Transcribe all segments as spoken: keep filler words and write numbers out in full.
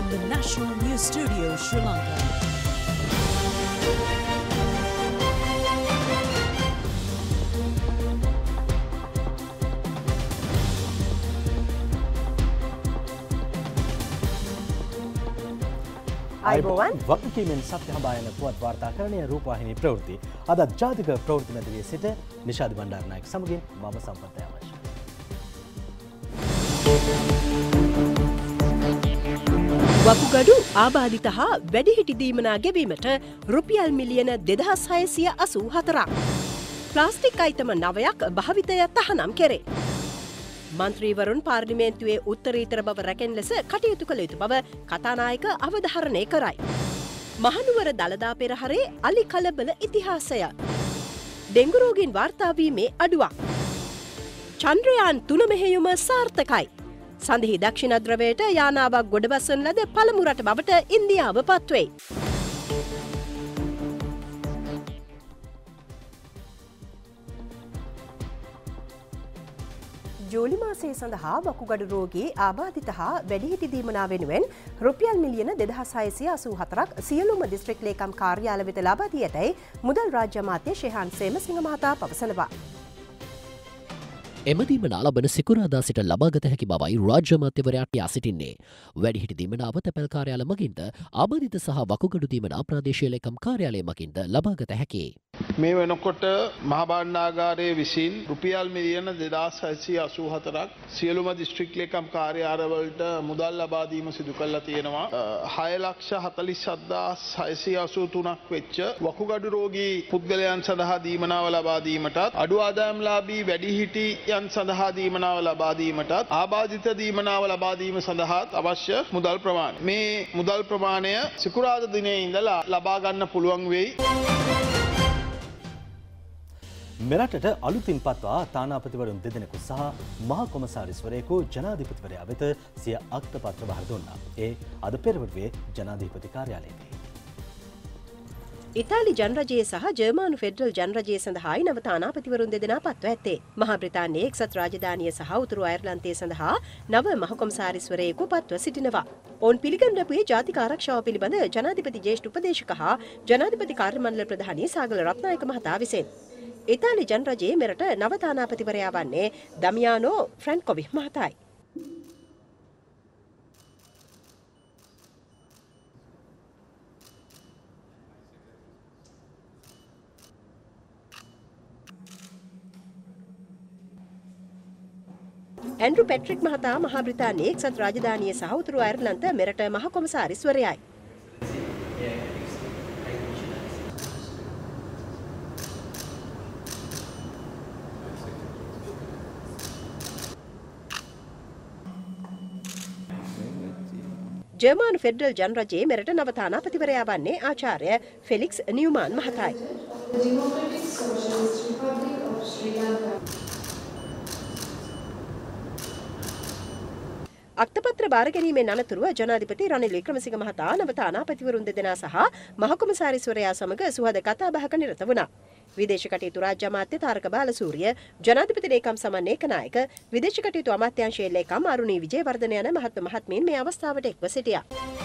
the National News Studio, Sri Lanka. අයිබෝවන් වක්කීමෙන් සත්‍ය හඹායන පුවත් වාර්තාකරණය රූපවාහිනී ප්‍රවෘත්ති අද ජාතික ප්‍රවෘත්ති මැදිරියේ සිට නිෂාද් බණ්ඩාරනායක සමගින් මම සම්පත් අවශ්‍ය. වකුගඩු ආබාධිත හා වැඩිහිටි දීමනා ගෙවීමට රුපියල් මිලියන දෙදහස් හයසිය අසූ හතරක්. ප්ලාස්ටික් අයිතම නවයක් භාවිතය තහනම් කෙරේ. මන්ත්‍රීවරුන් පාර්ලිමේන්තුවේ උත්තරීතර බව රැකෙන ලෙස කටයුතු කළ යුතු බව කතානායක අවධාරණය කරයි. මහනුවර දළදා පෙරහරේ අලි කලබල ඉතිහාසය. ඩෙංගු රෝගීන් වාර්තා වීමේ අඩුවක්. චන්ද්‍රයාන් තුන මෙහෙයුම සාර්ථකයි. සඳහි දක්ෂිණ ද්‍රවයට යානාවක් ගොඩබසන ලද පළමු රට බවට ඉන්දියාව පත්වෙයි. ජූලි මාසයේ සඳහා වකුගඩු රෝගී ආබාධිත හා වැඩිහිටි දීමනා වෙනුවෙන් රුපියල් මිලියන දෙදහස් හයසිය අසූ හතරක් සියලුම දිස්ත්‍රික් ලේකම් කාර්යාල වෙත ලබා දී ඇතැයි මුදල් රාජ්‍ය අමාත්‍ය ශේහාන් සේමසිංහ මහතා පවසනවා. එම දීමනා ලබන සිකුරාදා සිට ලබාගත හැකි බවයි රාජ්‍ය අමාත්‍යවරයාට යා සිටින්නේ. වැඩිහිටි දීමනාව තැපැල් කාර්යාල මගින්ද ආබාධිත සහ වකුගඩු දීමනා ප්‍රාදේශීය ලේකම් කාර්යාලය මගින්ද ලබාගත හැකියි. මේ වෙනකොට මහා භාණ්ඩාගාරයේ විසින් රුපියල් මිලියන දෙදහස් හයසිය අසූ හතරක් සියලුම දිස්ත්‍රික් ලේකම් කාර්යාලවලට මුදල් ලබා දීම සිදු කරලා තියෙනවා. හය ලක්ෂ හතළිස් හත්දාස් හයසිය අසූ තුනක් වෙච්ච වකුගඩු රෝගී පුද්ගලයන් සඳහා දීමනාව ලබා දීමටත් අඩු ආදායම්ලාභී වැඩිහිටියන් සඳහා දීමනාව ලබා දීමටත් ආබාධිත දීමනාව ලබා දීම සඳහා අවශ්‍ය මුදල් ප්‍රමාණය. මේ මුදල් ප්‍රමාණය සිකුරාදා දිනේ ඉඳලා ලබා ගන්න පුළුවන් වෙයි. මෙරටට අලුතින් පත්වා තානාපතිවරුන් දෙදෙනෙකු සහ මහා කොමසාරිස්වරයෙකු ජනාධිපතිවරයා වෙත සිය අක්තපත්‍ර බහර දුන්නා. ඒ අද පෙරවරුවේ ජනාධිපති කාර්යාලයේදී. ඉතාලි ජනරජයේ සහ ජර්මානු ෆෙඩරල් ජනරජයේ සඳහායි නව තානාපතිවරුන් දෙදෙනා පත්ව ඇත්තේ. මහා බ්‍රිතාන්‍යයේ එක්සත් රාජධානිය සහ උතුරු අයර්ලන්තයේ සඳහා නව මහ කොමසාරිස්වරයෙකු පත්ව සිටිනවා. ඔවුන් පිළිගනු ලැබුවේ ජාතික ආරක්ෂාව පිළිබඳ ජනාධිපති ජ්‍යෙෂ්ඨ උපදේශක හා ජනාධිපති කාර්ය මණ්ඩල ප්‍රධානී සාගල රත්නායක මහතා විසින්. ඉතාලි ජනරජයේ මෙරට නව තානාපතිවරයා වන්නේ දමියානෝ ෆ්‍රැන්කොවිහ් මහතායි. ඇන්ඩ්‍රු පැට්‍රික් මහතා මහා බ්‍රිතාන්‍යයේ එක්සත් රාජධානිය සහ උතුරු අයර්ලන්ත මෙරට මහ කොමසාරිස්වරයායි. ජර්මානු ෆෙඩරල් ජනරජයේ මෙරට නව තානාපතිවරයා වන්නේ ආචාර්ය ෆෙලික්ස් නියුමාන් මහතායි. අක්තපත්‍ර බාර ගැනීමෙන් අනතුරුව ජනාධිපති රනිල් වික්‍රමසිංහ මහතා නව තානාපතිවරුන් දෙදෙනා සහ මහ කොමසාරිස්වරයා සමග සුහද කතා බහක නිරත වුණා. විදේශ කටයුතු රාජ්‍ය අමාත්‍ය තාරක බාලසූරිය, ජනාධිපති ලේකම් සමන් ඒකනායක, විදේශ කටයුතු අමාත්‍යාංශයේ ලේකම් අරුණී විජේවර්ධන යන මහත්ම මහත්මීන් මේ අවස්ථාවට එක්ව සිටියා.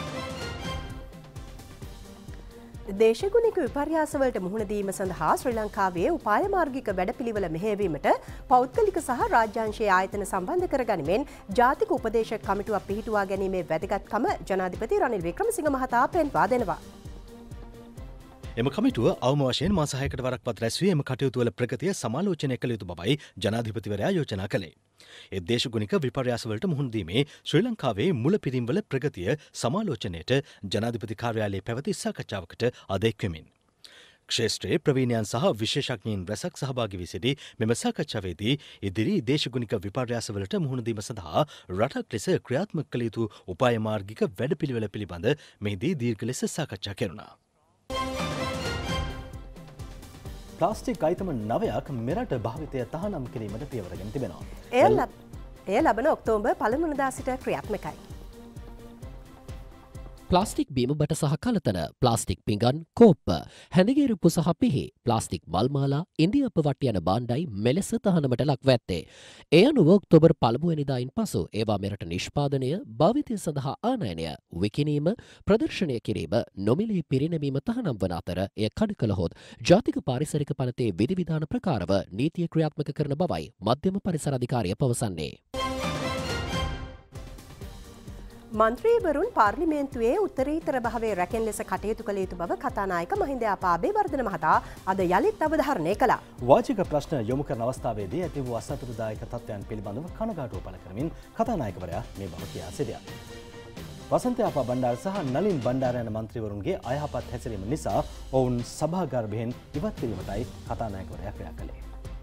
දේශගුණික විපර්යාසවලට මුහුණ දීම සඳහා ශ්‍රී ලංකාවේ උපාය මාර්ගික වැඩපිළිවෙල මෙහෙයවීමට පෞද්ගලික සහ රාජ්‍යාංශීය ආයතන සම්බන්ධ කර ගනිමින් ජාතික උපදේශක කමිටුවක් පිහිටුවා ගැනීමේ වැදගත්කම ජනාධිපති රනිල් වික්‍රමසිංහ මහතා පෙන්වා දෙනවා. එම කමිටුව අවම වශයෙන් මාස හයකට වරක් පත් රැස්වී එම කටයුතු වල ප්‍රගතිය සමාලෝචනය කළ යුතු බවයි ජනාධිපතිවරයා යෝජනා කළේ. ඒ දේශගුණික විපර්යාසවලට මුහුණ දීමේ ශ්‍රී ලංකාවේ මුලපිරීම්වල ප්‍රගතිය සමාලෝචනයට ජනාධිපති කාර්යාලයේ පැවති සාකච්ඡාවකට අද එක්වෙමින්. ක්ෂේත්‍රයේ ප්‍රවීණයන් සහ විශේෂඥයින් රැසක් සහභාගී වී සිටි මෙම සාකච්ඡාවේදී ඉදිරි දේශගුණික විපර්යාසවලට මුහුණ දීම සඳහා රටක් ලෙස ක්‍රියාත්මක කළ යුතු උපාය මාර්ගික වැඩපිළිවෙල පිළිබඳ මෙහිදී දීර්ඝ ලෙස සාකච්ඡා කෙරුණා. ප්ලාස්ටික් අයිතම නවයක් මෙරට භාවිතය තහනම් කිරීමට පියවරගෙන තිබෙනවා. එය ලබන ඔක්තෝබර් පළමුවනදා සිට ක්‍රියාත්මකයි. ප්ලාස්ටික් බීමබට සහ කලතන, ප්ලාස්ටික් පිඟන්, කෝප්ප, හැඳගේරුප්පු සහ පිහි, ප්ලාස්ටික් මල්මාලා, ඉන්දියාප වට්ට යන භාණ්ඩයි මෙලෙස තහනමට ලක්ව ඇත්තේ. ඒ අනුව ඔක්තෝබර් පළමුවැනිදායින් පසු ඒවා මෙරට නිෂ්පාදනය, භාවිතය සඳහා ආනයනය, විකිණීම, ප්‍රදර්ශනය කිරීම, නොමිලේ පිරිනැමීම තහනම් වන අතර එය කඩ කළහොත් ජාතික පාරිසරික පනතේ විධිවිධාන ප්‍රකාරව නීතිය ක්‍රියාත්මක කරන බවයි මධ්‍යම පරිසර අධිකාරිය පවසන්නේ. මන්ත්‍රීවරුන් පාර්ලිමේන්තුවේ උත්තරීතර භාවයේ රැකෙන ලෙස කටයුතු කළ යුතු බව කතානායක මහින්ද අබේවර්ධන මහතා අද යළිත් අවධාරණය කළා. වාචික ප්‍රශ්න යොමු කරන අවස්ථාවේදී ඇති වූ අසතුටුදායක තත්ත්වයන් පිළිබඳව කනගාටුව පළ කරමින් කතානායකවරයා මේ බව කියා සිටියා. වසන්ත අපා බණ්ඩාර සහ නලින් බණ්ඩාර යන මන්ත්‍රීවරුන්ගේ අයහපත් හැසිරීම නිසා ඔවුන් සභාගර්භයෙන් ඉවත් කිරීමටයි කතානායකවරයා ක්‍රියා කළේ.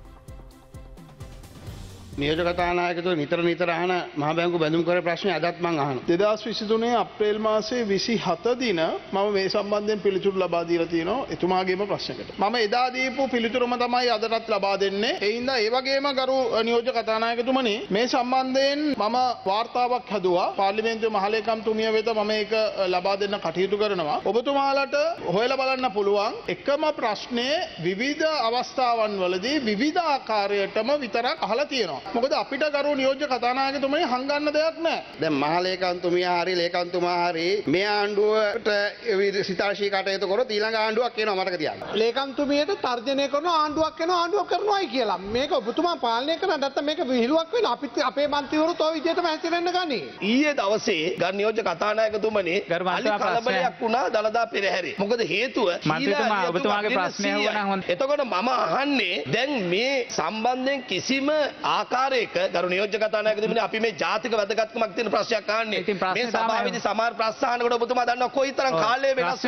නියෝජක කතානායකතුමා නිතර නිතර අහන මහ බැංකුව බැඳුම් කර ප්‍රශ්නේ අදත් මම අහනවා. දෙදාස් විසිතුනේ අප්‍රේල් මාසයේ විසිහත දින මම මේ සම්බන්ධයෙන් පිළිතුරු ලබා දීලා තියෙනවා එතුමාගේම ප්‍රශ්නකට. මම එදා දීපු පිළිතුරම තමයි අදටත් ලබා දෙන්නේ. ඒ හින්දා ඒ වගේම ගරු නියෝජක කතානායකතුමනි මේ සම්බන්ධයෙන් මම වාර්තාවක් හදුවා. පාර්ලිමේන්තුවේ මහලේකම්තුමිය වෙත මම ඒක ලබා දෙන්න කටයුතු කරනවා. ඔබතුමාලට හොයලා බලන්න පුළුවන් එකම ප්‍රශ්නේ විවිධ අවස්ථාවන් වලදී විවිධ ආකාරයටම විතරක් අහලා තියෙනවා. මොකද අපිට ගරු නියෝජ්‍ය කතානායකතුමනි හංගන්න දෙයක් නැහැ. දැන් මහලේකම්තුමියා හරි ලේකම්තුමා හරි මේ ආණ්ඩුවට සිතාශී කටයුතු කරොත් ඊළඟ ආණ්ඩුවක් එනවා මතක තියාගන්න. ලේකම්තුමියට තර්ජනය කරන ආණ්ඩුවක් එනවා ආණ්ඩුවක් කරනවායි කියලා. මේක ඔබතුමා පාලනය කරන නැත්නම් මේක විහිළුවක් වෙන අපිත් අපේ මන්ත්‍රීවරුත් ඔය විදිහටම හැසිරෙන්න ගන්නේ. ඊයේ දවසේ ගරු නියෝජ්‍ය කතානායකතුමනි අලි කලබලයක් වුණා දලදා පෙරහැරේ. මොකද හේතුව මන්ත්‍රීතුමා ඔබතුමාගේ ප්‍රශ්නය වුණා හොඳ. එතකොට මම අහන්නේ දැන් මේ සම්බන්ධයෙන් කිසිම ආකාරයක ගරු නියෝජ්‍ය කතානායකතුමනි අපි මේ ජාතික වැදගත්කමක් තියෙන ප්‍රශ්නයක් අහන්නේ. මේ සභාවේදී සමහර ප්‍රශ්න අහනකොට ඔබතුමා දන්නවා කොයිතරම් කාලය වෙනස්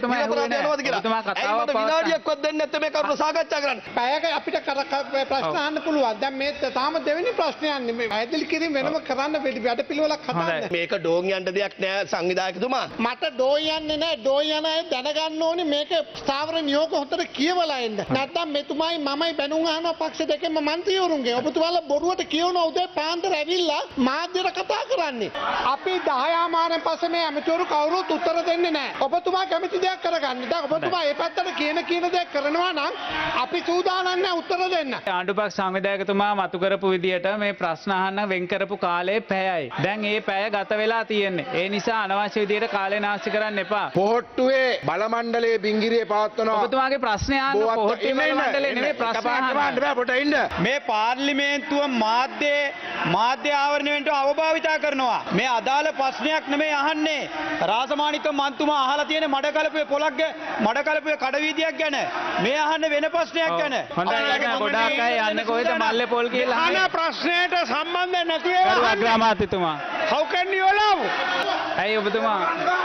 වෙනවද කියලා. ඒකට විනාඩියක්වත් දෙන්නේ නැත්නම් මේ කරුණ සාකච්ඡා කරන්න. පැයක අපිට ප්‍රශ්න අහන්න පුළුවන්. දැන් මේ තාම දෙවෙනි ප්‍රශ්නේ යන්නේ මේ පැහැදිලි කිරීම වෙනම කරන්න වැඩ පිළිවෙලක් හදන්න. මේක ඩෝන් යන්න දෙයක් නෑ සංවිධායකතුමා. මට ඩෝන් යන්නේ නෑ. ඩෝන් යන අය දැනගන්න ඕනේ මේක ස්ථාවර නියෝග හොතට කියවලා එන්න. නැත්නම් මෙතුමයි මමයි බැනුම් අහනවා පක්ෂ දෙකෙන්ම මන්ත්‍රීවරුන්ගේ. ඔබතුමාලා බොරුවට කියවන උදේ පාන්දර ඇවිල්ලා මාධ්‍යට කතා කරන්නේ. අපි දහය මාරෙන් පස්සේ මේ ඇමතිවරු කවුරුත් උත්තර දෙන්නේ නැහැ. ඔබතුමා කැමති දෙයක් කරගන්න. දැන් ඔබතුමා මේ පැත්තට කියන කියන දේ කරනවා නම් අපි සූදානම් නැහැ උත්තර දෙන්න. ආණ්ඩුපක්ෂ සංවිධායකතුමා මතු කරපු විදියට මේ ප්‍රශ්න අහන්න වෙන් කරපු කාලය පැයයි. දැන් මේ පැය ගත වෙලා තියෙන්නේ. ඒ නිසා අනවශ්‍ය විදියට කාලය නාස්ති කරන්න එපා. පොහොට්ටුවේ බල මණ්ඩලයේ බින්ගිරියේ පවත්වනවා. ඔබතුමාගේ ප්‍රශ්නේ අහන්න පොහොට්ටුවේ බල මණ්ඩලේ නෙමෙයි ප්‍රශ්න අහන්න. මේ පාර්ලිමේන්තුව මාධ්‍ය මාධ්‍ය ආවරණයට අවභාවිතා කරනවා. මේ අදාළ ප්‍රශ්නයක් නෙමෙයි අහන්නේ. රාසමානික මන්තුමා අහලා තියෙන මඩකලපුවේ පොලක් මඩකලපුවේ කඩවීදියක් ගැන. මේ අහන්නේ වෙන ප්‍රශ්නයක් ගැන. හොඳයි ගොඩාක් අය යන්නේ කොහෙද මල්ලේ පොල් කියලා. අහන ප්‍රශ්නයට සම්බන්ධ නැති ඒවා. ගරු අග්‍රාමාත්‍යතුමා. How can you allow? ඇයි ඔබතුමා?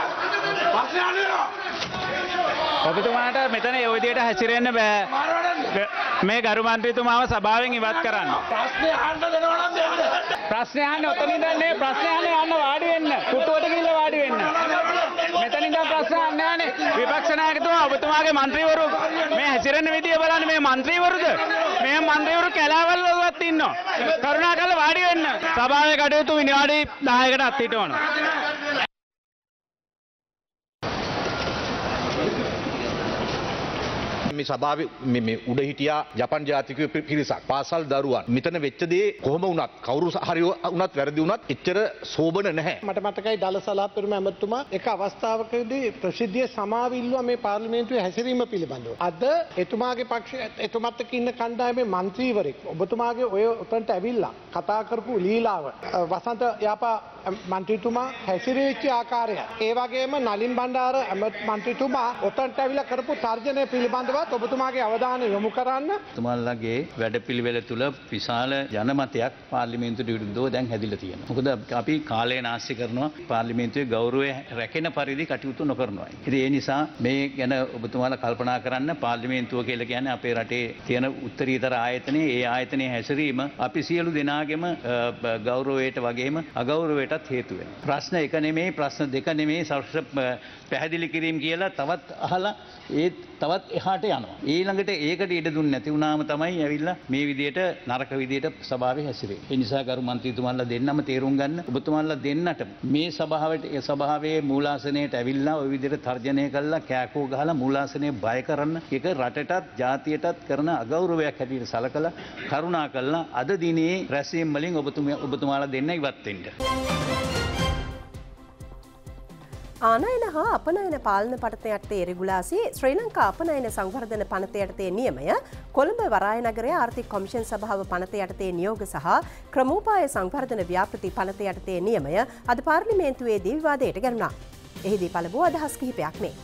ඔබතුමාට මෙතන ඒ විදියට හැසිරෙන්න බෑ. මේ ගරු මන්ත්‍රීතුමාව සභාවෙන් ඉවත් කරන්න. ප්‍රශ්නේ අහන්න දෙනවා නම් දෙන්න. ප්‍රශ්නේ අහන්න ඔතන ඉඳන් නේ ප්‍රශ්නේ අහන්න යන්න වාඩි වෙන්න. කුටුවට ගිහිල්ලා වාඩි වෙන්න. මෙතන ඉඳන් ප්‍රශ්න අහන්න යන්නේ. විපක්ෂ නායකතුමා ඔබතුමාගේ මන්ත්‍රීවරු මේ හැසිරෙන්න විදිය බලන්න මේ මන්ත්‍රීවරුද? මේ මන්ත්‍රීවරු කැලෑවල්වලවත් ඉන්නවා. කරුණාකරලා වාඩි වෙන්න. සභාවේ කටයුතු විනාඩි දහයකට අත්හිට ඕන. මේ සභාවේ මේ උඩ හිටියා ජපන් ජාතිකයෝ පිරිසක් පාසල් දරුවන් මෙතන වෙච්ච දේ කොහොම වුණත් කවුරු හරි වුණත් වැරදි වුණත් එච්චර සෝබන නැහැ. මට මතකයි දලසලා පෙරම ඇමතුමා එක අවස්ථාවකදී ප්‍රසිද්ධිය සමාවිල්ලුවා මේ පාර්ලිමේන්තුවේ හැසිරීම පිළිබඳව. අද එතුමාගේ පක්ෂ එතුමත් එක්ක ඉන්න කණ්ඩායමේ මන්ත්‍රීවරයෙක් ඔබතුමාගේ ඔය උතන්ට ඇවිල්ලා කතා කරපු ලීලාව වසන්ත යාපා මන්ත්‍රීතුමා හැසිරෙච්ච ආකාරය ඒ වගේම නලින් බණ්ඩාර මන්ත්‍රීතුමා උතන්ට ඇවිල්ලා කරපු තර්ජනය පිළිබඳව ඔබතුමාගේ අවධානය යොමු කරන්න. තුමාලගේ වැඩපිළිවෙල තුළ විශාල ජනමතයක් පාර්ලිමේන්තුවට විරුද්ධව දැන් හැදිලා තියෙනවා. මොකද අපි කාලය නාස්ති කරනවා පාර්ලිමේන්තුවේ ගෞරවය රැකෙන පරිදි කටයුතු නොකරනවා. ඉතින් ඒ නිසා මේ ගැන ඔබතුමාලා කල්පනා කරන්න පාර්ලිමේන්තුව කියලා කියන්නේ අපේ රටේ තියෙන උත්තරීතර ආයතනයේ ඒ ආයතනයේ හැසිරීම අපි සියලු දෙනාගේම ගෞරවයට වගේම අගෞරවයටත් හේතු වෙනවා. ප්‍රශ්න එක නෙමෙයි ප්‍රශ්න දෙක නෙමෙයි පැහැදිලි කිරීම කියලා තවත් අහලා ඒ තවත් එහාට යනවා. ඊළඟට ඒකට ඉඩ දුන්නේ නැති වුණාම තමයි ඇවිල්ලා මේ විදියට නරක විදියට සභාවේ හැසිරෙන්නේ. ඒ නිසා ගරු මන්ත්‍රීතුමාලා දෙන්නම තේරුම් ගන්න. ඔබතුමාලා දෙන්නට මේ සභාවට ඒ සභාවේ මූලාසනයට ඇවිල්ලා ওই විදියට තර්ජනය කළා කෑකෝ ගහලා මූලාසනය බය කරන්න ඒක රටටත් ජාතියටත් කරන අගෞරවයක් හැටියට සලකලා කරුණා කළා අද දිනේ රැස්වීම වලින් ඔබතුමා ඔබතුමාලා දෙන්න ඉවත් වෙන්න. ආනයන හා අපනයන පාලන පනත යටතේ රෙගුලාසි ශ්‍රී ලංකා අපනයන සංවර්ධන පනත යටතේ නියමය කොළඹ වරාය නගරය ආර්ථික කොමිෂන් සභාව පනත යටතේ නියෝග සහ ක්‍රමෝපාය සංවර්ධන ව්‍යාපෘති පනත යටතේ නියමය අද පාර්ලිමේන්තුවේදී විවාදයට ගැනුණා. එහිදී පළමුව අදහස් කිහිපයක් මේ.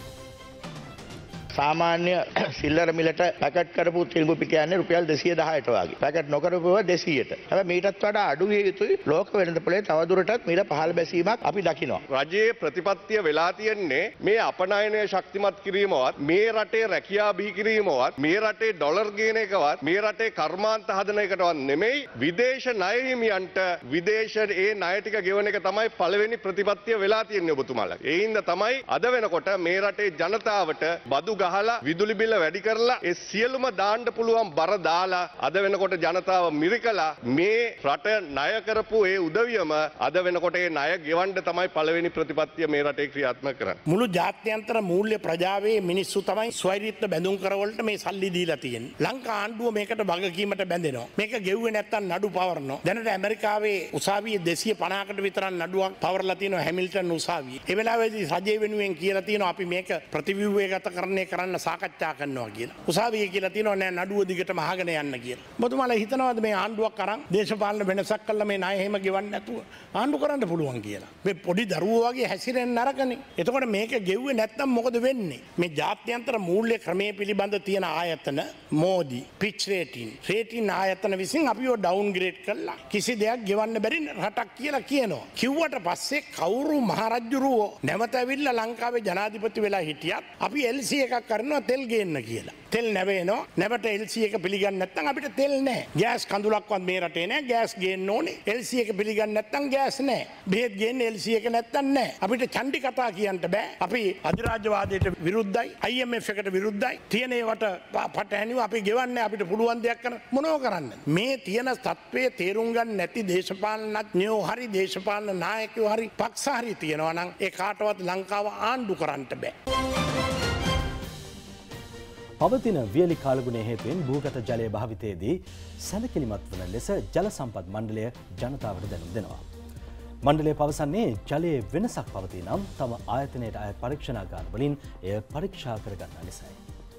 සාමාන්‍ය සිල්ලර මිලට පැකට් කරපු තිල්බුපි කියන්නේ රුපියල් දෙසිය දහයට වගේ. පැකට් නොකරපුව දෙසීයට. හැබැයි මීටත් වඩා අඩු විය යුතුයි ලෝක වෙළඳපොලේ තවදුරටත් මිල පහළ බැසීමක් අපි දකිනවා. රජයේ ප්‍රතිපත්තිය වෙලා තියෙන්නේ මේ අපනයනය ශක්තිමත් කිරීමවත් මේ රටේ රැකියා බිහි කිරීමවත් මේ රටේ ඩොලර් ගේන එකවත් මේ රටේ කර්මාන්ත හදන එකටවත් නෙමෙයි විදේශ ණය හිමියන්ට විදේශ ඒ ණය ටික ගෙවන එක තමයි පළවෙනි ප්‍රතිපත්තිය වෙලා තියෙන්නේ ඔබතුමාලා. ඒ හින්දා තමයි අද වෙනකොට මේ රටේ ජනතාවට බදු ගහලා විදුලි බිල වැඩි කරලා ඒ සියලුම දාන්න පුළුවන් බර දාලා අද වෙනකොට ජනතාව මිරිකලා මේ රට ණය කරපු ඒ උදවියම අද වෙනකොට ඒ ණය ගෙවන්න තමයි පළවෙනි ප්‍රතිපත්තිය මේ රටේ ක්‍රියාත්මක කරන්නේ. මුළු ජාත්‍යන්තර මූල්‍ය ප්‍රජාවේ මිනිස්සු තමයි ස්වෛරීත්ව බැඳුම් කරවලට මේ සල්ලි දීලා තියෙන්නේ. ලංකා ආණ්ඩුව මේකට වගකීමට බැඳෙනවා. මේක ගෙව්වේ නැත්තම් නඩු පවරනවා. දැනට ඇමරිකාවේ උසාවියේ දෙසිය පනහකට විතර නඩුවක් පවරලා තියෙනවා හැමිල්ටන් උසාවියේ. ඒ වෙලාවේදී රජය වෙනුවෙන් කියලා තියෙනවා අපි මේක ප්‍රතිව්‍යුහගතකරණය කරන්න සාකච්ඡා කරනවා කියලා. උසාවිය කියලා තියෙනවා නෑ නඩුව දිගටම අහගෙන යන්න කියලා. ඔබතුමාලා හිතනවාද මේ ආණ්ඩුවක් අරන් දේශපාලන වෙනසක් කළා මේ ණය එහෙම ගෙවන්න නැතුව ආණ්ඩු කරන්න පුළුවන් කියලා. මේ පොඩි දරුවෝ වගේ හැසිරෙන්න නරකනේ. එතකොට මේක ගෙව්වේ නැත්නම් මොකද වෙන්නේ? මේ ජාත්‍යන්තර මූල්‍ය ක්‍රමයේ පිළිබඳ තියෙන ආයතන මෝදි, පිච් රේටින්, රේටින් ආයතන විසින් අපිව ඩවුන්ග්‍රේඩ් කළා. කිසි දෙයක් ගෙවන්න බැරි රටක් කියලා කියනවා. කිව්වට පස්සේ කවුරු මහරජුරුවෝ නැවත ඇවිල්ලා ලංකාවේ ජනාධිපති වෙලා හිටියත් අපි එල් සී එකක් කරනවා තෙල් ගේන්න කියලා. තෙල් නැවෙනවා. නැවට එල් සී එක පිළිගන්නේ නැත්නම් අපිට තෙල් නැහැ. ගෑස් කඳුලක්වත් මේ රටේ නැහැ. ගෑස් ගේන්න ඕනේ. එල් සී එක පිළිගන්නේ නැත්නම් ගෑස් නැහැ. බෙහෙත් ගේන්න එල් සී එක නැත්නම් නැහැ. අපිට චණ්ඩි කතා කියන්න බෑ. අපි අධිරාජ්‍යවාදයට විරුද්ධයි. අයි එම් එෆ් එකට විරුද්ධයි. තියෙන ඒවට පටහැනිව අපි ගෙවන්නේ අපිට පුළුවන් දෙයක් කරන මොනව කරන්න. මේ තියෙන තත්ත්වයේ තේරුම් ගන්න නැති දේශපාලනඥයෝ හරි දේශපාලන නායකයෝ හරි පක්ෂ හරි තියෙනවා නම් ඒ කාටවත් ලංකාව ආණ්ඩු කරන්න බෑ. පවතින වියලි කාලගුණය හේතුවෙන් භූගත ජලය භාවිතයේදී සැලකිලිමත් වන ලෙස ජල සම්පත් මණ්ඩලය ජනතාවට දැනුම් දෙනවා. මණ්ඩලය පවසන්නේ ජලයේ වෙනසක් පවතී නම් තම ආයතනයට අය පරීක්ෂණාගාර වලින් එය පරීක්ෂා කරගන්නා ලෙසයි.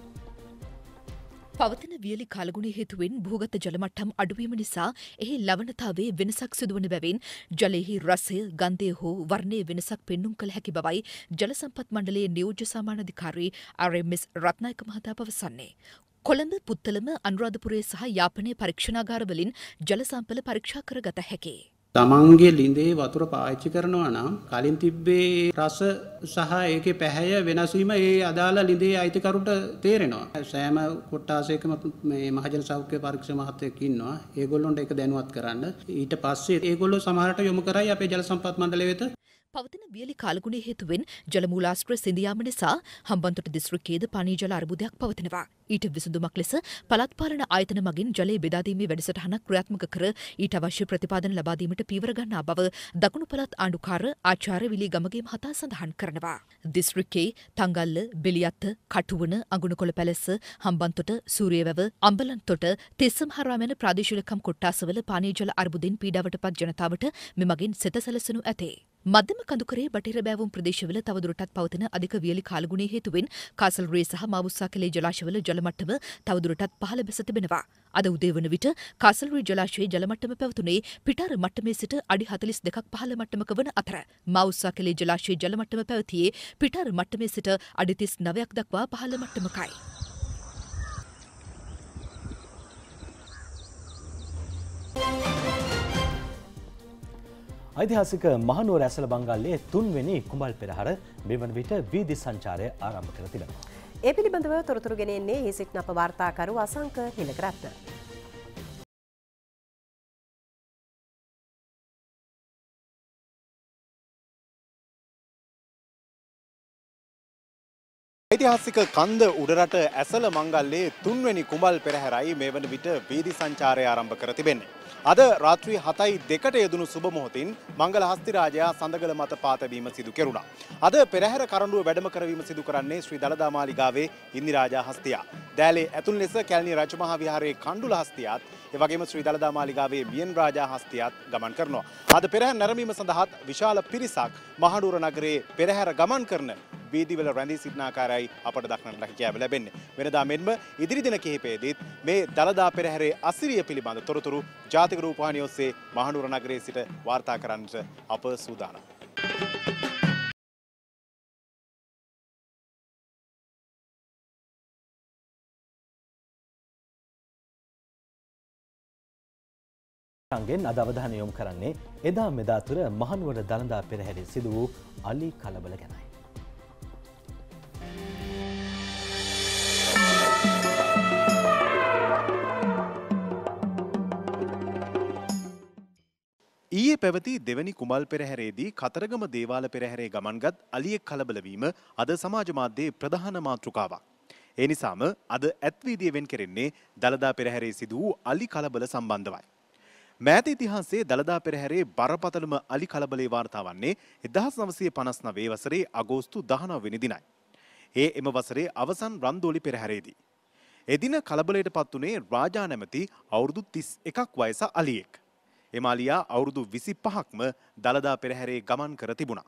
පවතින වියලි කාලගුණය හේතුවෙන් භූගත ජලමට්ටම් අඩුවීම නිසා එහි ලවණතාවේ වෙනසක් සිදුවන බැවින් ජලයෙහි රසය, ගන්ධය හෝ වර්ණයේ වෙනසක් පෙන්නුම් කළ හැකි බවයි ජල සම්පත් මණ්ඩලයේ නියෝජ්‍ය සාමාන්‍යාධිකාරී ආර් එම් එස් රත්නායක මහතා පවසන්නේ. කොළඹ, පුත්තලම, අනුරාධපුරයේ සහ යාපනයේ පරීක්ෂණාගාරවලින් ජල සම්පල පරීක්ෂා කරගත හැකියි. තමන්ගේ ලිඳේ වතුර පාවිච්චි කරනවා නම් කලින් තිබ්බේ රස සහ ඒකේ පැහැය වෙනස් වීම ඒ අදාළ ලිඳේ අයිතිකරුට තේරෙනවා. සෑම කොට්ටාසයකම මේ මහජන සෞඛ්‍ය පරීක්ෂා මහත්තයෙක් ඉන්නවා. ඒගොල්ලොන්ට ඒක දැනුවත් කරන්න. ඊට පස්සේ ඒගොල්ලෝ සමහරට යොමු කරයි අපේ ජල සම්පත් මණ්ඩලය වෙත. පවතින වියලි කාලගුණය හේතුවෙන් ජලමූලාශ්‍ර සිඳියාම නිසා හම්බන්තොට දිස්ත්‍රික්කයේද පානීය ජල අර්බුදයක් පවතිනවා. ඊට විසඳුමක් ලෙස පළාත් පාලන ආයතන මගින් ජලය බෙදා දීමේ වැඩසටහනක් ක්‍රියාත්මක කර ඊට අවශ්‍ය ප්‍රතිපාදන ලබා දීමට පීවර ගන්නා බව දකුණු පළාත් ආණ්ඩුකාර ආචාර්ය විලී ගමගේ මහතා සඳහන් කරනවා. දිස්ත්‍රික්කයේ තංගල්ල, බෙලියත්ත, කටුවන, අඟුණකොළ පැලැස්ස, හම්බන්තොට, සූරියවැව, අම්බලන්තොට, තිස්සමහරාම යන ප්‍රාදේශීයකම් කොට්ටාසවල පානීය ජල අර්බුදෙන් පීඩාවට පත් ජනතාවට මෙමගින් සෙත සැලසෙනු ඇතේ. මධ්‍යම කඳුකරේ බටහිර බෑවුම් ප්‍රදේශවල තවදුරටත් පවතින අධික වියලි කාලගුණය හේතුවෙන් කාසල්රේ සහ මාවුස්සාකලේ ජලාශවල ජලමට්ටම තවදුරටත් පහළ බැස තිබෙනවා. අද උදේ වන විට කාසල්රේ ජලාශයේ ජලමට්ටම පැවතුනේ පිටාර මට්ටමේ සිට අඩි හතළිස් දෙකක් පහළ මට්ටමක වන අතර මාවුස්සාකලේ ජලාශයේ ජලමට්ටම පැවතියේ පිටාර මට්ටමේ සිට අඩි තිස් නවයක් දක්වා පහළ මට්ටමකයි. ඓතිහාසික මහනුවර ඇසළ බංගල්ලේ තුන්වෙනි කුඹල් පෙරහර මේ වන විට වීදි සංචාරය ආරම්භ කර තිබෙනවා. ඒ පිළිබඳව තොරතුරු ගෙන එන්නේ එහි සිටින අප වාර්තාකරු අසංක හිලකරත්න. ඓතිහාසික කන්ද උඩරට ඇසල මංගල්‍යයේ තුන්වෙනි කුඹල් පෙරහැරයි මේ වන විට වීදි සංචාරය ආරම්භ කර තිබෙන්නේ. අද රාත්‍රී හතයි දෙකට යෙදුණු සුබ මොහොතින් මංගල හස්තිරාජයා සඳගල මත පාතැවීම සිදු කෙරුණා. අද පෙරහැර කරඬුව වැඩම කරවීම සිදු කරන්නේ ශ්‍රී දළදා මාලිගාවේ ඉන්දිරාජා හස්තියා. දෑලේ ඇතුල් ලෙස කැලණිය රජමහා විහාරයේ කණ්ඩුල හස්තියාත් ඒ වගේම ශ්‍රී දළදා මාලිගාවේ මියන් රාජා හස්තියාත් ගමන් කරනවා. අද පෙරහැර නැරඹීම සඳහාත් විශාල පිරිසක් මහනුවර නගරයේ පෙරහැර ගමන් කරන වීදිවල රැඳී සිටින ආකාරයයි අපට දක්නට හැකියාව ලැබෙන්නේ. වෙනදා මෙන්ම ඉදිරි දින කිහිපයේදීත් මේ දළදා පෙරහැරේ අසිරිය පිළිබඳ තොරතුරු ජාතික රූපවාහිනිය ඔස්සේ මහනුවර නගරයේ සිට වාර්තා කරන්නට අප සූදානම්. ගෙන් අද අවධානය යොමු කරන්නේ එදා මෙදා තුර මහනුවර දළදා පෙරහැරේ සිදු වූ අලි කලබල ගැනයි. ඊයේ පැවති දෙවැනි කුමල් පෙරහැරේදී කතරගම දේවාල පෙරහැරේ ගමන්ගත් අලියෙක් කලබල වීම අද සමාජ මාධ්‍යයේ ප්‍රධාන මාතෘකාවක්. ඒ නිසාම අද ඇත්වීදියේ වෙන් කෙරෙන්නේ දළදා පෙරහැරේ සිදු වූ අලි කලබල සම්බන්ධවයි. මෑත ඉතිහාසයේ දළදා පෙරහැරේ බරපතලම අලි කලබලේ වාර්තා වන්නේ එක්දහස් නවසිය පනස් නවය වසරේ අගෝස්තු දහනව වෙනි දිනයි. ඒ එම වසරේ අවසන් රන්දෝලි පෙරහැරේදී. එදින කලබලයට පත් වුණේ රාජා නැමැති අවුරුදු තිස් එකක් වයස අලියෙක්. එම අලියා අවුරුදු විසි පහක්ම දළදා පෙරහැරේ ගමන් කර තිබුණා.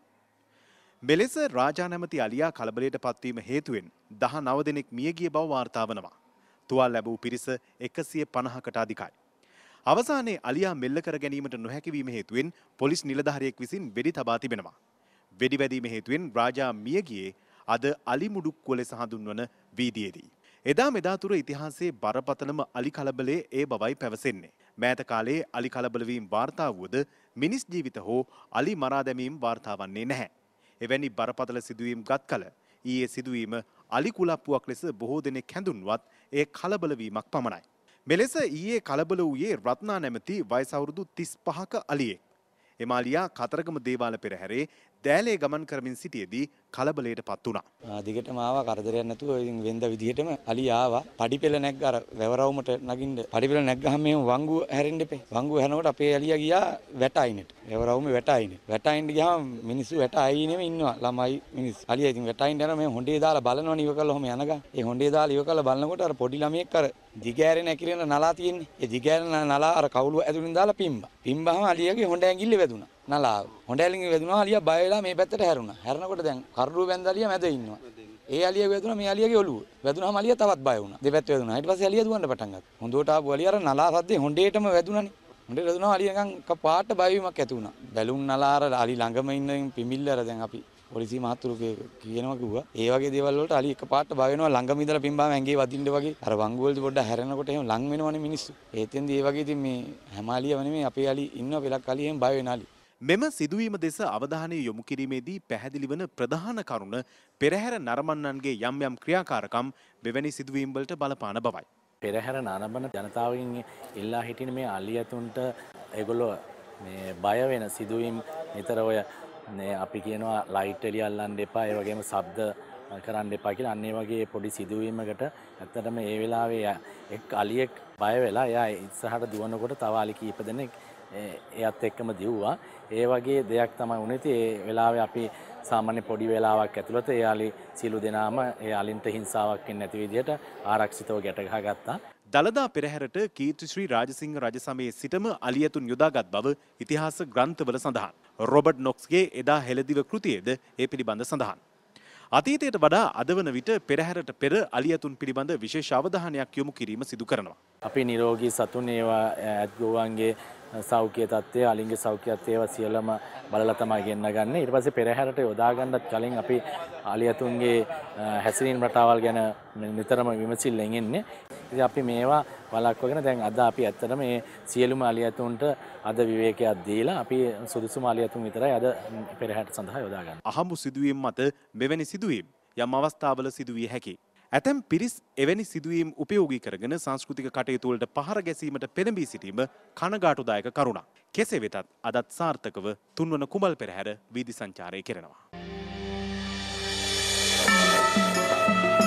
මෙලෙස රාජා නැමැති අලියා කලබලයට පත්වීම හේතුවෙන් දහනව දෙනෙක් මියගිය බව වාර්තා වනවා. තුවාල ලැබූ පිරිස එකසිය පනහකට අධිකයි. අවසානයේ අලියා මෙල්ල කර ගැනීමට නොහැකි වීම හේතුවෙන් පොලිස් නිලධාරියෙක් විසින් වෙඩි තබා තිබෙනවා. වෙඩි වැදීම හේතුවෙන් රාජා මිය ගියේ අද අලි මුඩුක්කුව ලෙස හඳුන්වන වීදියේදී. එදා මෙදා තුර ඉතිහාසයේ බරපතලම අලි කලබලේ ඒ බවයි පැවසෙන්නේ. මෑත කාලයේ අලි කලබල වීම වාර්තා වුවද මිනිස් ජීවිත හෝ අලි මරා දැමීම වාර්තා වන්නේ නැහැ. එවැනි බරපතල සිදුවීම් ගත් කල ඊයේ සිදුවීම අලි කුලප්පුවක් ලෙස බොහෝ දෙනෙක් හැඳුන්වත් ඒ කලබල වීමක් පමණයි. මෙලෙස ඊයේ කලබල වූයේ රත්නා නැමැති වයස අවුරුදු තිස් පහක අලියෙක්. එම අලියා කතරගම දේවාල පෙරහැරේ දෑලේ ගමන් කරමින් සිටියේදී කලබලයට පත් වුණා. දිගටම ආවා කරදරයක් නැතුව ඉතින් වෙන්ද විදිහටම අලි ආවා. පඩිපෙළ නැග්ග අර වැවරවුමට නගින්න. පඩිපෙළ නැග්ගහම මෙහෙම වංගුව හැරෙන්න එපේ. වංගුව හැරනකොට අපේ අලියා ගියා වැට අයිනට. වැවරවුමේ වැට අයිනේ. වැට අයින්න ගියාම මිනිස්සු වැට අයිනේම ඉන්නවා ළමයි මිනිස්සු. අලියා ඉතින් වැට අයින්න යනවා මේ හොඬේ දාලා බලනවනේ ඉව කළා ඔහම යනගා. ඒ හොඬේ දාලා ඉව කළා බලනකොට අර පොඩි ළමයෙක් අර දිගෑරෙන ඇකිලෙන නලා තියෙන්නේ. ඒ දිගෑරෙන නලා අර කවුළු ඇතුලින් දාලා පිම්බා. පිම්බාම අලියාගේ හොඬ ඇඟිල්ල වැදුනා. නලාව. හොඬ ඇඟිල්ල වැදුනා අලියා බය වෙලා මේ පැත්තට හැරුණා. හැරෙනකොට දැන් කරඩුව බැඳ අලියා මැද ඉන්නවා. ඒ අලියා වැදුනා මේ අලියාගේ ඔළුව. වැදුනාම අලියා තවත් බය වුණා. දෙපැත්ත වැදුනා. ඊට පස්සේ අලියා දුවන්න පටන් ගත්තා. හොඳට ආපු අලියා අර නලා සද්දේ හොඬේටම වැදුනානේ. හොඬේ වැදුනා අලියා නිකන් කපාට බය වීමක් ඇති වුණා. බැලුම් නලා අර අලි ළඟම ඉන්න පිමිල්ල අර දැන් අපි පොලිසිය මහතුරු කියනවා කිව්වා. ඒ වගේ දේවල් වලට අලි එකපාරට බය වෙනවා ළඟම ඉඳලා පිම්බාම ඇඟේ වදින්න වගේ. අර වංගු වලදී පොඩ්ඩක් හැරෙනකොට එහෙම ලං වෙනවනේ මිනිස්සු. ඒතෙන්දී ඒ වගේ ඉතින් මේ හැම අලියව නෙමෙයි අපේ අලි ඉන්නවා පෙලක් අලි එහෙම බය වෙන අලි. මෙම සිදුවීම දෙස අවධානය යොමු කිරීමේදී පැහැදිලි වන ප්‍රධාන කරුණ පෙරහැර නරඹන්නන්ගේ යම් යම් ක්‍රියාකාරකම් මෙවැනි සිදුවීම් වලට බලපාන බවයි. පෙරහැර නරඹන ජනතාවගෙන් ඉල්ලා හිටින මේ අලියතුන්ට ඒගොල්ලෝ මේ බය වෙන සිදුවීම් නිතර ඔය අපි කියනවා ලයිට් එළිය අල්ලන්න එපා ඒ වගේම ශබ්ද කරන්න එපා කියලා අන්න ඒ වගේ පොඩි සිදුවීමකට ඇත්තටම ඒ වෙලාවේ එක් අලියෙක් බය වෙලා එයා ඉස්සරහට දුවනකොට තව අලි කීප දෙනෙක් එයත් එක්කම දිව්වා. ඒ වගේ දෙයක් තමයි වුණේ. ඒ වෙලාවේ අපි සාමාන්‍ය පොඩි වෙලාවක් ඇතුළත ඒ අලි සියලු දෙනාම ඒ අලින්ට හිංසාවක් වෙන්නේ නැති විදිහට ආරක්ෂිතව ගැට ගහගත්තා. දළදා පෙරහැරට කීර්තිශ්‍රී රාජසිංහ රජ සමයේ සිටම අලියතුන් යොදාගත් බව ඉතිහාස ග්‍රන්ථවල සඳහන්. රොබර්ට් නොක්ස්ගේ එදා හෙළදිව කෘතියේද ඒ පිළිබඳ සඳහන්. අතීතයට වඩා අද වන විට පෙරහැරට පෙර අලියතුන් පිළිබඳ විශේෂ අවධානයක් යොමු කිරීම සිදු කරනවා. අපි නිරෝගී සතුන් ඒවා ඇත්ගෝවන්ගේ සෞඛ්‍ය තත්ත්වය අලින්ගේ සෞඛ්‍ය තත්ත්වය ඒවා සියල්ලම බලලා තමයි ගෙන්න ගන්න. ඊට පස්සේ පෙරහැරට යොදා ගන්නත් කලින් අපි අලියතුන්ගේ හැසිරීම් රටාවල් ගැන නිතරම විමසිල්ලෙන් ඉන්නේ. ඉතින් අපි මේවා වළක්වගෙන දැන් අද අපි ඇත්තටම මේ සියලුම අලියතුන්ට අද විවේකයක් දීලා අපි සුදුසුම අලියතුන් විතරයි අද පෙරහැරට සඳහා යොදා ගන්න. අහඹු සිදුවීම් මත මෙවැනි සිදුවීම් යම් අවස්ථාවල සිදුවිය හැකියි. ඇතැම් පිරිස් එවැනි සිදුවීම් උපයෝගී කරගෙන සංස්කෘතික කටයුතු වලට පහර ගැසීමට පෙළඹී සිටීම කනගාටුදායක කරුණක්. කෙසේ වෙතත් අදත් සාර්ථකව තුන්වන කුඹල් පෙරහැර වීදි සංචාරය කෙරෙනවා.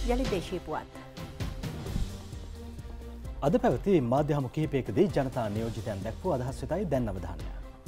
යළි දේශීය පුවත්. අද පැවති මාධ්‍ය හමු කිහිපයකදී ජනතා නියෝජිතයන් දැක්වූ අදහස් වෙතයි දැන් අවධානය.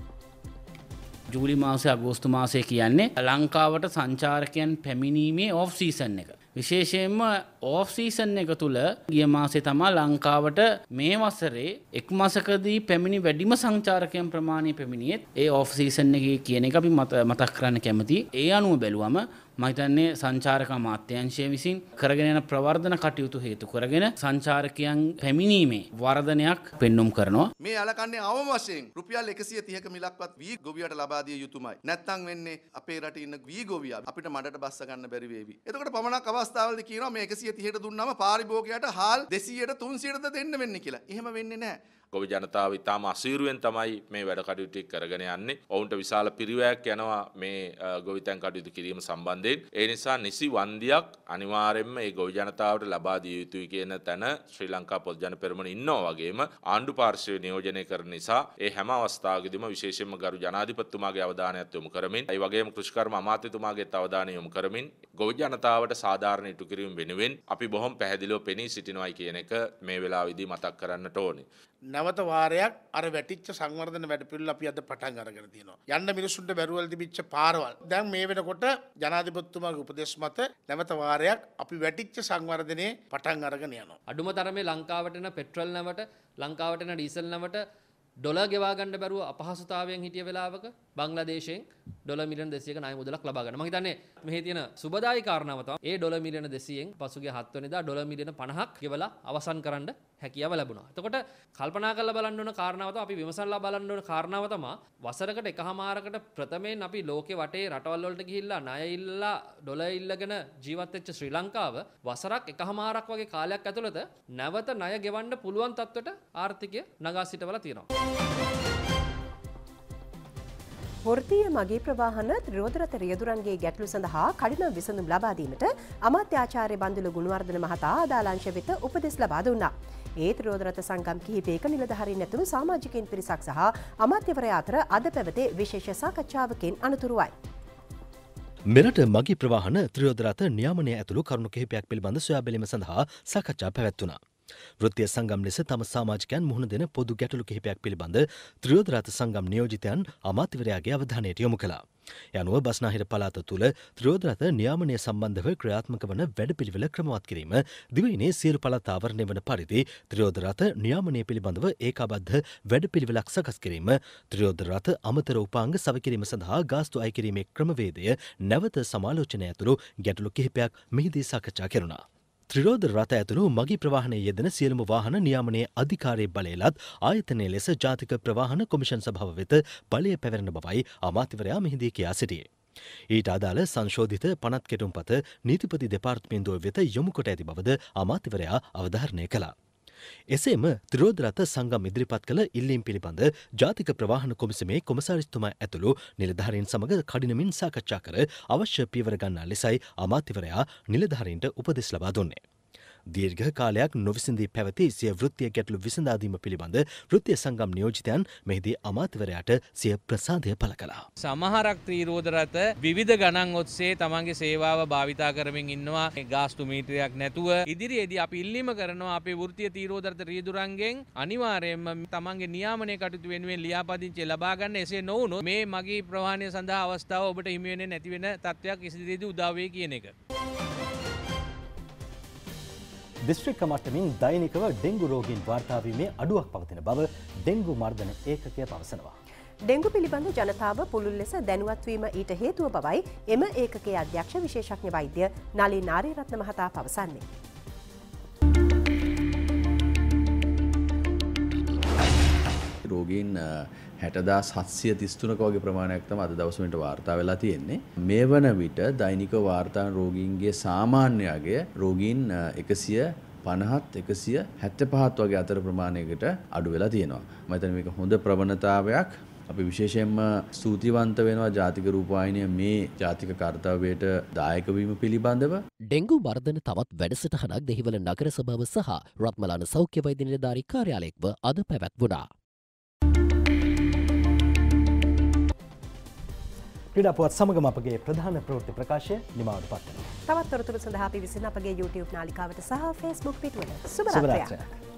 ජූලි මාසය අගෝස්තු මාසය කියන්නේ ලංකාවට සංචාරකයන් පැමිණීමේ ඔෆ් සීසන් එක. විශේෂයෙන්ම ඔෆ් සීසන් එක තුළ ගිය මාසේ තමයි ලංකාවට මේ වසරේ එක් මාසකදී පැමිණි වැඩිම සංචාරකයන් ප්‍රමාණය පැමිණියෙත් ඒ ඔෆ් සීසන් එකේ කියන එක අපි මතක් කරන්න කැමතියි. ඒ අනුව බැලුවම මම හිතන්නේ සංචාරක අමාත්‍යාංශය විසින් කරගෙන යන ප්‍රවර්ධන කටයුතු හේතු කරගෙන සංචාරකයන් පැමිණීමේ වර්ධනයක් පෙන්눔 කරනවා. මේ අලකන්නේ අවම වශයෙන් රුපියල් එකසිය තිහක මිලක්වත් වී ගොවියට ලබා දිය යුතුමයි. නැත්නම් වෙන්නේ අපේ රටේ ඉන්න වී ගොවියා අපිට මඩට බස්ස ගන්න බැරි වේවි. එතකොට පමණක් අවස්ථාවලදී කියනවා මේ එකසිය තිහට දුන්නාම පාරිභෝගිකයට හාල් දෙසීයට තුන්සීයටද දෙන්න වෙන්නේ කියලා. එහෙම වෙන්නේ නැහැ. ගොවි ජනතාව ඉතාම අසීරුවෙන් තමයි මේ වැඩ කටයුතු කරගෙන යන්නේ. ඔවුන්ට විශාල පිරිවැයක් යනවා මේ ගොවිතැන් කටයුතු කිරීම සම්බන්ධයෙන්. ඒ නිසා නිසි වන්දියක් අනිවාර්යයෙන්ම මේ ගොවි ජනතාවට ලබා දිය යුතුයි කියන තැන ශ්‍රී ලංකා පොදු ජන පෙරමුණ ඉන්නවා වගේම ආණ්ඩු පාර්ශ්වය නියෝජනය කරන නිසා ඒ හැම අවස්ථාවකදීම විශේෂයෙන්ම ගරු ජනාධිපතිතුමාගේ අවධානයත් යොමු කරමින් ඒ වගේම කෘෂිකර්ම අමාත්‍යතුමාගේත් අවධානය යොමු කරමින් ගොවි ජනතාවට සාධාරණ ඉටු කිරීම වෙනුවෙන් අපි බොහොම පැහැදිලිව පෙනී සිටිනවායි කියන එක මේ වෙලාවේදී මතක් කරන්නට ඕනේ. නැවත වාරයක් අර වැටිච්ච සංවර්ධන වැඩපිළිවෙල අපි අද පටන් අරගෙන තියෙනවා. යන්න මිනිසුන්ට බැරුවල් තිබිච්ච පාරවල්. දැන් මේ වෙනකොට ජනාධිපතිතුමාගේ උපදෙස් මත නැවත වාරයක් අපි වැටිච්ච සංවර්ධනයේ පටන් අරගෙන යනවා. අඩුම තරමේ ලංකාවට එන පෙට්‍රල් නැවට, ලංකාවට එන ඩීසල් නැවට ඩොලර් ගෙවා ගන්න බැරුව අපහසුතාවයෙන් හිටිය වෙලාවක බංග්ලාදේශයෙන් ඩොලර් මිලියන දෙසීයක ණය මුදලක් ලබා ගන්න. මම හිතන්නේ මෙහි තියෙන සුබදායි කාරණාව තමයි ඒ ඩොලර් මිලියන දෙසීයෙන් පසුගිය හත් වෙනිදා ඩොලර් මිලියන පනහක් ගෙවලා අවසන් කරන්න හැකියාව ලැබුණා. එතකොට කල්පනා කරලා බලන්න ඕන කාරණාව තමයි අපි විමසලා බලන්න ඕන කාරණාව තමයි වසරකට එකහමාරකට ප්‍රථමයෙන් අපි ලෝකේ වටේ රටවල් වලට ගිහිල්ලා ණය ඉල්ලලා ඩොලර් ඉල්ලගෙන ජීවත් වෙච්ච ශ්‍රී ලංකාව වසරක් එකහමාරක් වගේ කාලයක් ඇතුළත නැවත ණය ගෙවන්න පුළුවන් තත්ත්වයට ආර්ථිකය නගා සිටවලා තියෙනවා. වෘත්තීය මගී ප්‍රවාහන ත්‍රිරෝධරත රියදුරන්ගේ ගැටලු සඳහා කඩිනම් විසඳුම් ලබා දීමට අමාත්‍ය ආචාර්ය බන්දුල ගුණවර්ධන මහතා අදාළ අංශ වෙත උපදෙස් ලබා දුන්නා. ඒ ත්‍රිරෝධරත සංගම් කිහිපයක නිලධාරීන් ඇතුළු සමාජිකයින් පිරිසක් සහ අමාත්‍යවරයා අතර අද පැවති විශේෂ සාකච්ඡාවකින් අනතුරුවයි. මෙරට මගී ප්‍රවාහන ත්‍රිරෝධරත නියාමනය ඇතුළු කරුණු කිහිපයක් පිළිබඳ සොයා බැලීම සඳහා සාකච්ඡා පැවැත්වුණා. වෘත්තීය සංගම් ලෙස තම සමාජිකයන් මුහුණ දෙන පොදු ගැටලු කිහිපයක් පිළිබඳ ත්‍රිරෝධරත සංගම් නියෝජිතයන් අමාත්‍යවරයාගේ අවධානයට යොමු කළා. ඒ අනුව බස්නාහිර පළාත තුළ ත්‍රිරෝධරත නියාමනය සම්බන්ධව ක්‍රියාත්මක වන වැඩපිළිවෙල ක්‍රමවත් කිරීම, දිවයිනේ සියලු පළාත් ආවරණය වන පරිදි ත්‍රිරෝධරත නියාමනය පිළිබඳව ඒකාබද්ධ වැඩපිළිවෙලක් සකස් කිරීම, ත්‍රිරෝධරත අමතර උපාංග සවිකිරීම සඳහා ගාස්තු අය කිරීමේ ක්‍රමවේදය නැවත සමාලෝචනය ඇතුළු ගැටලු කිහිපයක් මෙහිදී සාකච්ඡා කෙරුණා. ත්‍රිරෝධ රථ ඇතුළු මගී ප්‍රවාහනයේ යෙදෙන සියලුම වාහන නියාමනයේ අධිකාරයේ බලයලත් ආයතනයේ ලෙස ජාතික ප්‍රවාහන කොමිෂන් සභාව වෙත බලය පැවැරෙන බවයි අමාත්‍යවරයා මෙහිදී කියා සිටියේ. ඊට අදාළ සංශෝධිත පනත් කෙටුම්පත නීතිපති දෙපාර්තමේන්තුව වෙත යොමු කොට ඇති බවද අමාත්‍යවරයා අවධාරණය කළා. එසේම ත්‍රිරෝධ රථ සංගම් ඉදිරිපත් කළ ඉල්ලීම් පිළිබඳ ජාතික ප්‍රවාහන කොමිසමේ කොමසාරිස්තුමා ඇතුළු නිලධාරීන් සමග කඩිනමින් සාකච්ඡා කර අවශ්‍ය පියවර ගන්නා ලෙසයි අමාත්‍යවරයා නිලධාරීන්ට උපදෙස් ලබා දුන්නේ. දීර්ඝ කාලයක් නොවිසඳී පැවති සිය වෘත්තීය ගැටලු විසඳාදීම පිළිබඳ වෘත්තීය සංගම් නියෝජිතයන් මෙහිදී අමාත්‍යවරයාට සිය ප්‍රසාදය පළ කළා. සමහරක් ත්‍රිරෝධ රථ විවිධ ගණන් ඔස්සේ තමන්ගේ සේවාව භාවිතා කරමින් ඉන්නවා ගාස්තු මීටරයක් නැතුව. ඉදිරියේදී අපි ඉල්ලීම කරනවා අපේ වෘත්තීය ත්‍රිරෝධ රථ රියදුරන්ගෙන් අනිවාර්යයෙන්ම තමන්ගේ නියාමනය කටයුතු වෙනුවෙන් ලියාපදිංචි ලබා ගන්න. එසේ නොවුනොත් මේ මගී ප්‍රවාහනය සඳහා අවස්ථාව ඔබට හිමි වෙන්නේ නැති වෙන තත්ත්වයක් ඉදිරියේදී උදා වෙයි කියන එක. දිස්ත්‍රික්ක මට්ටමින් දෛනිකව ඩෙංගු රෝගීන් වාර්තා වීමේ අඩුවක් පවතින බව ඩෙංගු මර්ධන ඒකකය පවසනවා. ඩෙංගු පිළිබඳ ජනතාව පුළුල් ලෙස දැනුවත් වීම ඊට හේතුව බවයි එම ඒකකයේ අධ්‍යක්ෂ විශේෂඥ වෛද්‍ය නලී නාරියරත්න මහතා පවසන්නේ. රෝගීන් හැටදාස් හත්සිය තිස්තුනක වගේ ප්‍රමාණයක් තමයි අද දවස් වලට වාර්තා වෙලා තියෙන්නේ. මේ වන විට දෛනික වාර්තා රෝගීන්ගේ සාමාන්‍ය අගය රෝගීන් එකසිය පනහත් එකසිය හැත්තෑපහත් වගේ අතර ප්‍රමාණයකට අඩු වෙලා තියෙනවා. මම හිතන්නේ මේක හොඳ ප්‍රවණතාවයක්. අපි විශේෂයෙන්ම ස්තුතිවන්ත වෙනවා ජාතික රූපවාහිනිය මේ ජාතික කාර්යයට දායක වීම පිළිබඳව. ඩෙංගු මර්ධන තවත් වැඩසටහනක් දෙහිවල නගර සභාව සහ රත්මලාන සෞඛ්‍ය වෛද්‍ය නිලධාරී කාර්යාලයකව අද පැවැත්වුණා. ක්‍රීඩා පුවත් සමගම අපගේ ප්‍රධාන ප්‍රවෘත්ති ප්‍රකාශය නිමවට පත් වෙනවා. තවත් තොරතුරු සඳහා අපි විසින් අපගේ YouTube නාලිකාවට සහ Facebook පිටුවට සුබ රාත්‍රියක්.